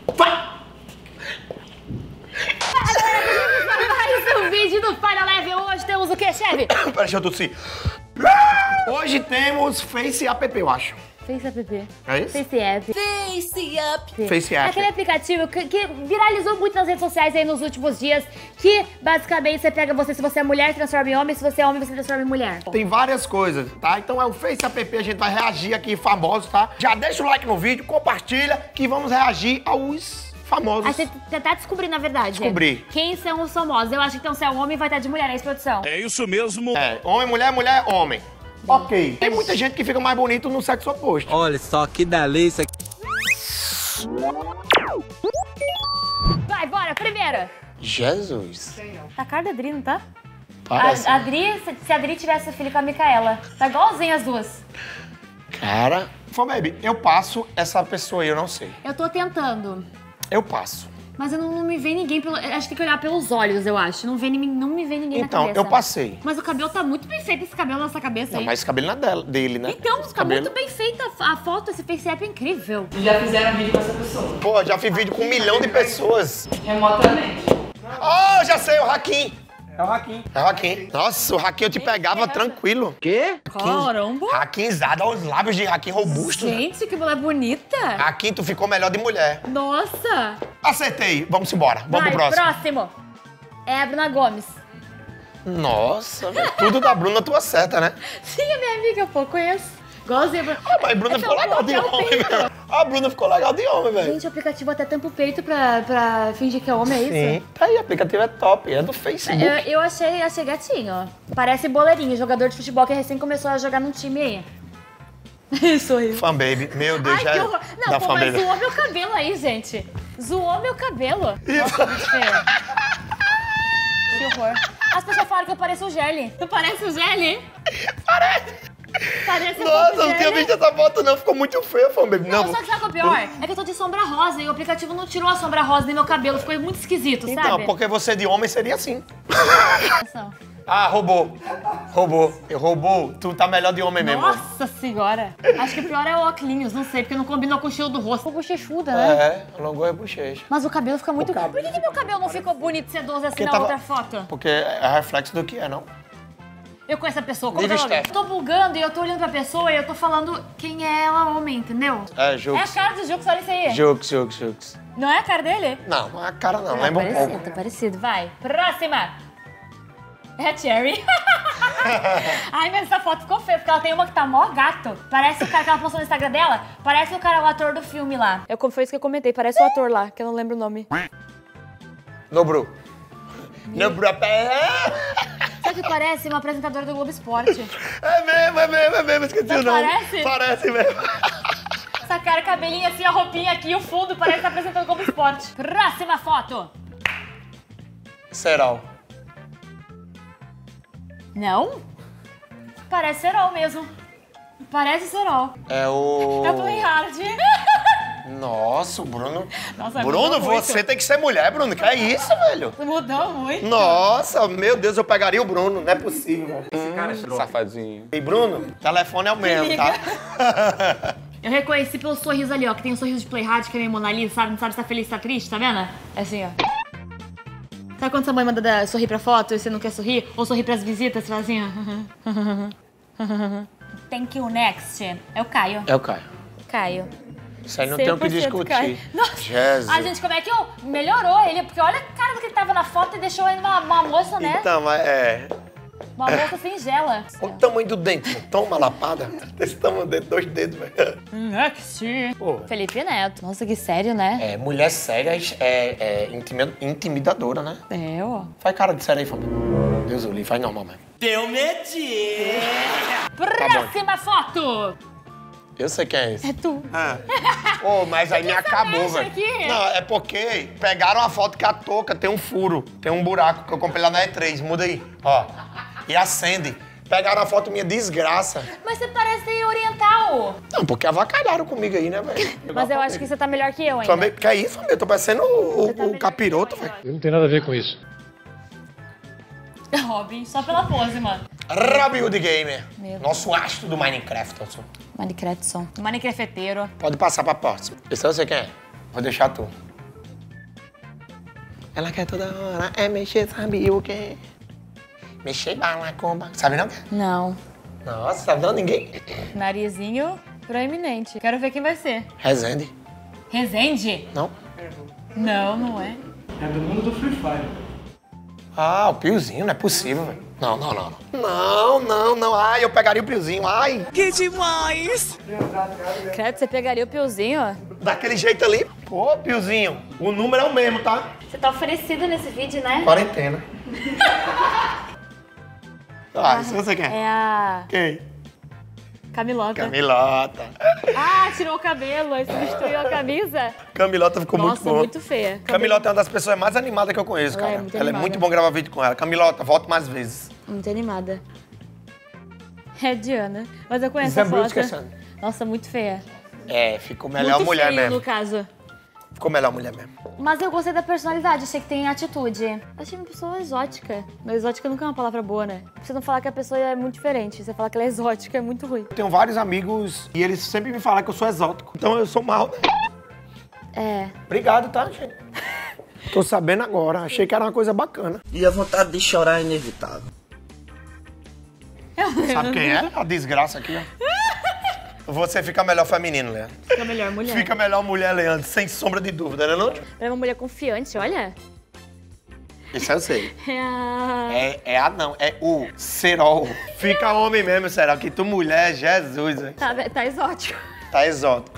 Vai! Mais um vídeo do Final Level. Hoje temos o que, chefe? Peraí, deixa eu tossir. Hoje temos Face App, eu acho. Face App. É isso? Face App. Face Up. Face App. Aquele aplicativo que viralizou muito nas redes sociais aí nos últimos dias, que basicamente você pega se você é mulher, transforma em homem, se você é homem, você transforma em mulher. Tem várias coisas, tá? Então é o Face App, a gente vai reagir aqui, famosos, tá? Já deixa o like no vídeo, compartilha, que vamos reagir aos famosos. Aí você tá descobrindo, na verdade. Descobri. Quem são os famosos. Eu acho que então se é um homem, vai estar de mulher, é isso, produção? É isso mesmo. É, homem, mulher, mulher, homem. Ok. Tem muita gente que fica mais bonito no sexo oposto. Olha só que delícia. Vai, bora, primeira. Jesus. Tá a cara da Adri, não tá? Parece. A Adri, se a Adri tivesse filho com a Micaela, tá igualzinho as duas. Cara. Fô, baby, eu passo essa pessoa aí, eu não sei. Eu tô tentando, Eu passo. mas eu não me vê ninguém pelo... Acho que tem que olhar pelos olhos, eu acho. Não me vê ninguém na Então, cabeça. eu passei. Mas o cabelo tá muito bem feito, esse cabelo nessa cabeça Não, aí. mas esse cabelo não é dele, né? Então, Esse tá muito bem feita a foto, esse face app é incrível. Já fizeram vídeo com essa pessoa? Pô, já fiz vídeo com 1 milhão de pessoas. Remotamente. Oh, já sei, o Hakim. É o Hakim. É o Hakim. Nossa, o Hakim eu te pegava tranquilo. Quê? Caramba! Hakimzada, olha os lábios de Hakim robusto. Gente, que mulher bonita! Hakim, tu ficou melhor de mulher. Nossa! Acertei. Vamos embora. Vamos Vai, pro próximo. próximo. É a Bruna Gomes. Nossa, velho, tudo da Bruna tu acerta, né? Sim, a minha amiga, pô, conheço. Igualzinho a Bruna. Ah, mas a Bruna É que ficou eu legal de coloquei o homem, peito. velho. A Bruna ficou legal de homem, velho. Gente, o aplicativo até tampa o peito pra fingir que é homem, é isso? Sim. Tá aí, o aplicativo é top. É do Facebook. Eu achei gatinho, ó. Parece boleirinho, jogador de futebol que recém começou a jogar num time aí. Sorriu. Fan baby. Meu Deus, Ai, já que é horror. Não, da pô, fan mas baby. zoou meu cabelo aí, gente. Zoou meu cabelo. Nossa, muito feio. Que horror. As pessoas falam que eu pareço o Gelli. Tu parece o Gelli? Parece. Parece um Nossa, pouco eu não tinha Gelli. visto essa foto não. Ficou muito feia, fan baby. Não, só que sabe o que é o pior? É que eu tô de sombra rosa e o aplicativo não tirou a sombra rosa nem meu cabelo. Ficou muito esquisito, Então, sabe? porque você de homem seria assim. Nossa. Ah, roubou. Roubou. Eu roubou. Tu tá melhor de homem mesmo. Nossa senhora. Acho que o pior é o óculos, não sei, porque não combinou com o estilo do rosto. Ficou bochechuda, né? É, alongou a bochecha. Mas o cabelo fica muito... Por que meu cabelo não ficou bonito e sedoso assim Porque na tava- outra foto? Porque é reflexo do que é, não? Eu conheço a pessoa, como Nível que ela... Steph. Tô bulgando e eu tô olhando pra pessoa e eu tô falando quem é ela homem, entendeu? É, É a Jux. cara do Jux, olha isso aí. Jux. Não é a cara dele? Não, não é a cara não, lembra um pouco. Tá parecido, vai. Próxima. É a Cherry. Ai, mas essa foto ficou feia, porque ela tem uma que tá mó gato. Parece o cara que ela postou no Instagram dela, parece o cara, o ator do filme lá. Foi isso que eu comentei, parece o ator lá, que eu não lembro o nome. Nobru. Nobru. Sabe que parece uma apresentadora do Globo Esporte? É mesmo, esqueci Não o nome. parece? Parece mesmo. Essa cara, cabelinho assim, a roupinha aqui, o fundo, parece que tá apresentando o Globo Esporte. Próxima foto. Serol. Não? Parece Serol mesmo. Parece Serol. É o... É o Play Hard. Nossa, o Bruno... Nossa, Bruno, mudou muito. você tem que ser mulher, Bruno. Que é isso, velho? Mudou muito. Nossa, meu Deus, eu pegaria o Bruno. Não é possível. Safadinho. E Bruno, telefone é o mesmo, tá? Eu reconheci pelo sorriso ali, ó, que tem um sorriso de Play Hard, que é meio Mona Lisa, sabe? Não sabe se tá feliz, se tá triste, tá vendo? É assim, ó. Sabe quando sua mãe manda sorrir pra foto e você não quer sorrir? Ou sorrir pras visitas, você fala assim, ó. Thank you, next. É o Caio. É o Caio. Caio. Isso aí não tem o que 100% discutir. Caio. Nossa. Jesus. Ai, gente, como é que eu... Melhorou ele, porque olha a cara do que ele tava na foto e deixou ele uma moça, né? Então, mas é... Uma moça singela. Olha o tamanho do dente, pô. Toma uma lapada. Desse tamanho, de 2 dedos, velho. Next. Pô. Felipe Neto. Nossa, que sério, né? É, mulher séria é intimidadora, né? É, ó. Faz cara de séria aí, família. Deus o livre, faz normal mesmo. Deu medinho. Próxima foto. Eu sei quem é esse. É tu. Ô, mas aí me acabou, mexe velho. aqui? Não, é porque pegaram a foto que a touca tem um furo, tem um buraco que eu comprei lá na E3. Muda aí, ó. E acende. Pegaram a foto minha, desgraça. Mas você parece oriental. Não, porque avacalharam comigo aí, né, velho? Mas eu acho que você tá melhor que eu ainda. Também, que é isso, família? Eu tô parecendo o melhor capiroto, que eu, velho. Eu não tenho nada a ver com isso. Robin, só pela pose, mano. Robin Hood Gamer. Meu Nosso astro do Minecraft, eu sou. Minecraft som. Minecrafteiro. Pode passar pra próxima. Esse eu sei quem é. Vou deixar tu. Ela quer toda hora, mexer, sabe o quê? Mexer balacomba. Sabe não? Não. Nossa, sabe não? Ninguém? Narizinho proeminente. Quero ver quem vai ser. Rezende. Rezende? Não? Não, não é. É do mundo do Free Fire. Ah, o Piozinho, não é possível, velho. Não. Não. Ai, eu pegaria o Piozinho, ai. Que demais! Credo, você pegaria o Piozinho, ó. Daquele jeito ali. Pô, Piozinho, o número é o mesmo, tá? Você tá oferecido nesse vídeo, né? Quarentena. Ah, isso você quer? É a Quem? Camilota. Camilota. Ah, tirou o cabelo e substituiu a camisa. Camilota ficou muito Nossa, boa. muito feia. Camilota é uma das pessoas mais animadas que eu conheço, Ela é cara. muito Ela é animada. muito bom gravar vídeo com ela. Camilota, volta mais vezes. Muito animada. É Diana. Mas eu conheço a foto. Nossa, muito feia. É, ficou melhor muito mulher feio, mesmo. no caso. Ficou melhor mulher mesmo. Mas eu gostei da personalidade, achei que tem atitude. Achei uma pessoa exótica. Mas exótica nunca é uma palavra boa, né? Pra você não falar que a pessoa é muito diferente. Você falar que ela é exótica é muito ruim. Eu tenho vários amigos e eles sempre me falam que eu sou exótico. Então eu sou mal, né? É. Obrigado, tá, gente? Tô sabendo agora. Achei que era uma coisa bacana. E a vontade de chorar é inevitável. Sabe quem é? A desgraça aqui, ó. Você fica melhor feminino, Leandro. Fica melhor mulher. Fica melhor mulher, Leandro, sem sombra de dúvida, né não? Ela é uma mulher confiante, olha. Isso eu sei. É a... Não, é o cerol. Fica homem mesmo, será? Que tu mulher, Jesus, velho. Tá exótico. Tá exótico.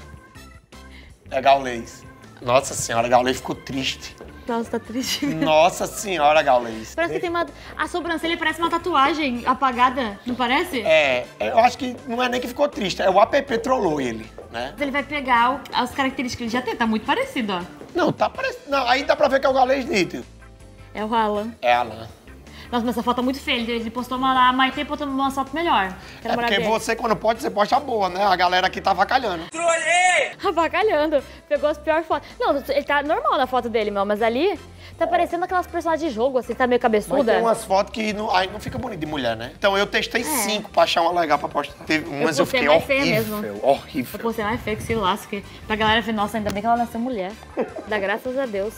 É Gaulês. Nossa senhora, Gaulês ficou triste. Nossa, tá triste. Nossa senhora, Gaulês. Parece que tem uma... A sobrancelha parece uma tatuagem apagada, não parece? Eu acho que não é nem que ficou triste, é o app trollou ele, né? Ele vai pegar as características que ele já tem, tá muito parecido, ó. Não, tá parecendo. Não, aí dá pra ver que é o Gaulês nítido. É o Alan. É Alan. Nossa, mas essa foto tá muito feia. Ele postou uma lá, a Maitê postou uma foto melhor. É porque você, quando pode, você posta a boa, né? A galera aqui tá avacalhando. Avacalhando. Pegou as piores fotos. Não, ele tá normal na foto dele, meu, mas ali tá parecendo aquelas personagens de jogo, assim, tá meio Mas cabeçuda. tem umas fotos que aí não fica bonito de mulher, né? Então eu testei 5 pra achar uma legal pra postar. Teve umas eu postei fiquei mais feia horrível, mesmo. horrível. Eu postei mais feio que se lasque. Pra galera ver, nossa, ainda bem que ela nasceu mulher. Dá graças a Deus.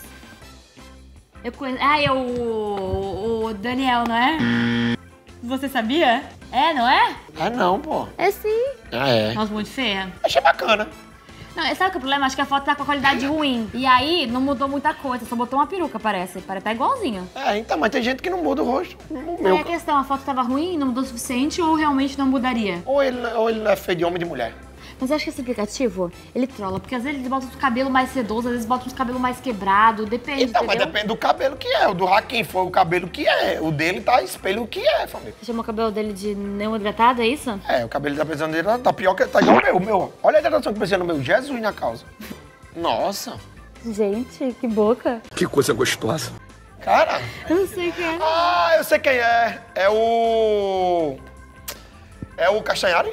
Eu conheço... Ah, é o Daniel, não é? Você sabia? É, não é? Ah, não, pô. É sim. Ah, é. Nossa, muito feia. Achei bacana. Não, sabe o que é o problema? Acho que a foto tá com a qualidade ruim. E aí, não mudou muita coisa, só botou uma peruca, parece. Parece tá igualzinho. É, então, mas tem gente que não muda o rosto. O Aí meu. a questão, a foto tava ruim, não mudou o suficiente ou realmente não mudaria? Ou ele é feio de homem ou de mulher. Mas eu acho que esse aplicativo, ele trola, porque às vezes ele bota os cabelos mais sedosos, às vezes bota os cabelos mais quebrados, depende, Então, mas entendeu? depende do cabelo que é. O do Hakim foi o cabelo que é. O dele tá espelho o que é, família. Você chamou o cabelo dele de não hidratado, é isso? É, o cabelo da pessoa dele tá pior que tá igual o meu. Olha a hidratação que precisa no meu. Jesus na causa. Nossa. Gente, que boca. Que coisa gostosa. Cara. Eu não sei quem é. Ah, eu sei quem é. É o Castanhari?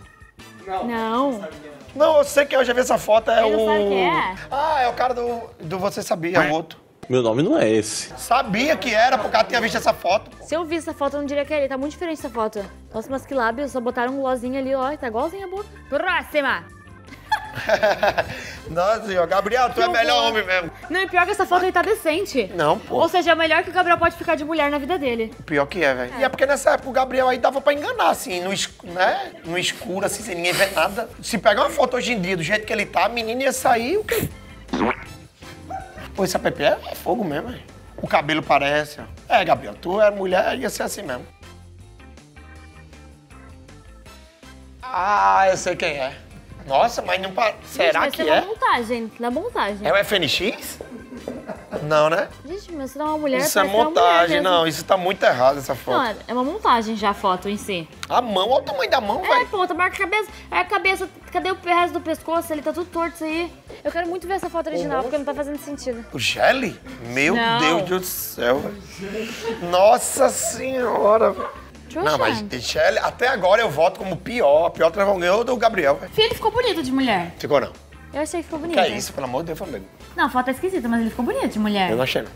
Não. Não, eu sei que eu já vi essa foto, é Ele não o... sabe quem é? Ah, é o cara do Você Sabia, é o outro. Meu nome não é esse. Sabia que era, porque ela tinha visto essa foto. Se eu visse essa foto, eu não diria que é ele. Tá muito diferente essa foto. Nossa, mas que lábios. Só botaram um glozinho ali, ó. Tá igualzinho a boca. Próxima! Nossa senhora, Gabriel, tu é Que melhor horror. homem mesmo. Não, e pior que essa foto aí tá decente. Não, pô. Ou seja, é o melhor que o Gabriel pode ficar de mulher na vida dele. Pior que é, velho. E é porque nessa época o Gabriel aí dava pra enganar, assim, né? No escuro, assim, sem ninguém ver nada. Se pegar uma foto hoje em dia do jeito que ele tá, a menina ia sair, o quê? Pô, esse app é fogo mesmo, velho. O cabelo parece, ó. É, Gabriel, tu é mulher, ia ser assim mesmo. Ah, eu sei quem é. Nossa, mas não parece. Será Gente, que vai ser é? uma montagem, na montagem. É o FNX? Não, né? Gente, mas se não é uma mulher, Isso é parece que uma mulher montagem, mesmo. não. Isso tá muito errado, essa foto. Não, é uma montagem já a foto em si. A mão, olha o tamanho da mão, É, velho. pô, tá marca a cabeça. É a cabeça. Cadê o resto do pescoço? Ele tá tudo torto isso aí. Eu quero muito ver essa foto original, porque não tá fazendo sentido. O Gelli? Meu Não. Deus do céu, velho. Nossa senhora, velho. Trouxa. Não, mas Gelli, até agora eu voto como pior. A pior travão ganhou do Gabriel, velho. Filho, ele ficou bonito de mulher. Ficou não. Eu achei que ficou bonito. Que é isso, pelo amor de Deus, família. Não, a foto é esquisita, mas ele ficou bonito de mulher. Eu não achei, não.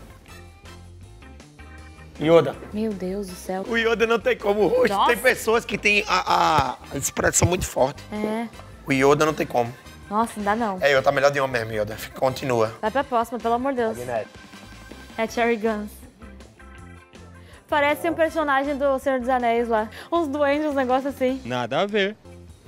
Yoda. Meu Deus do céu. O Yoda não tem como o rosto. Nossa. Tem pessoas que têm a expressão muito forte. É. O Yoda não tem como. Nossa, não dá não. É, eu tá melhor de homem mesmo, Yoda. Continua. Vai pra próxima, pelo amor de Deus. É a Cherry Guns. Parece um personagem do Senhor dos Anéis lá. Uns duendes, uns negócios assim. Nada a ver.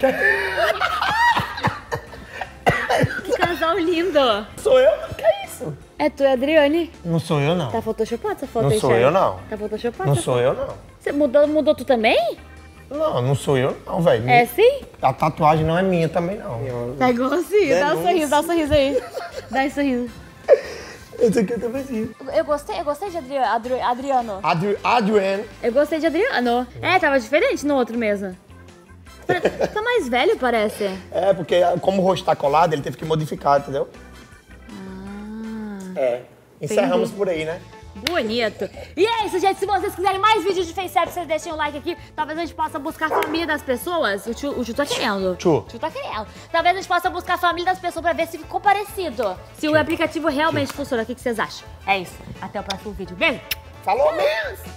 Que casal lindo. Sou eu? Que é isso? É tu e a Adriane. Não sou eu, não. Tá photoshopada essa foto Não aí, sou Cherry? eu, não. Tá photoshopada? Não essa sou foto? eu, não. Você mudou tu também? Não, não sou eu, não, velho. É sim? A tatuagem não é minha também, não. Tá igualzinho. Dá um sorriso aí. Dá um sorriso. Esse aqui eu também sim. Eu gostei de Adriano. Adrian. Eu gostei de Adriano. É, tava diferente no outro mesmo. Tá mais velho, parece. É, porque como o rosto tá colado, ele teve que modificar, entendeu? É. Encerramos por aí, né? Bonito. E é isso, gente. Se vocês quiserem mais vídeos de FaceApp, vocês deixem um like aqui. Talvez a gente possa buscar a família das pessoas. O tio tá querendo. Tio tá querendo. Talvez a gente possa buscar a família das pessoas pra ver se ficou parecido. Se o aplicativo realmente funciona. O que vocês acham? É isso. Até o próximo vídeo. Beijo. Falou mesmo!